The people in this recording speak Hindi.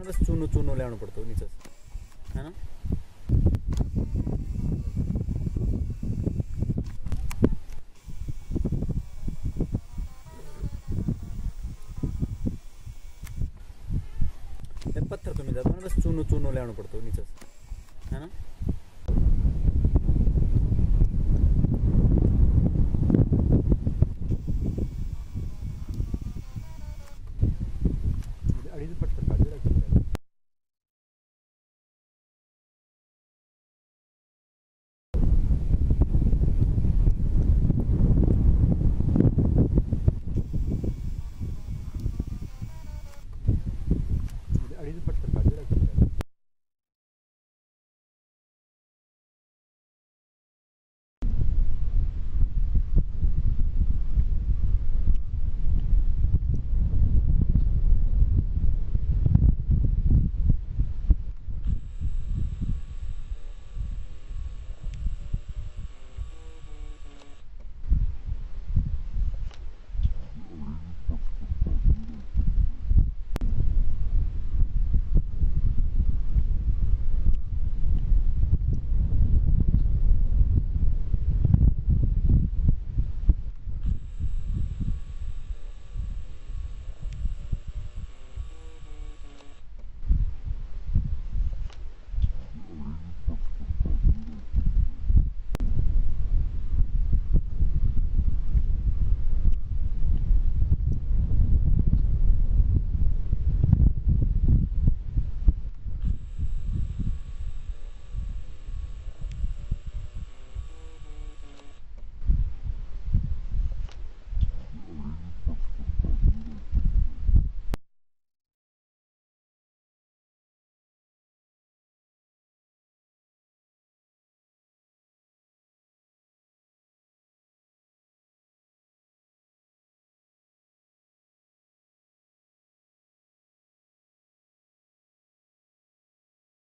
ना, बस चूनो चूनो लेना पड़ता है नीचे से, है ना। पत्थर तो मिल जाता है ना, बस चूनो चूनो लेना पड़ता है नीचे से, है ना।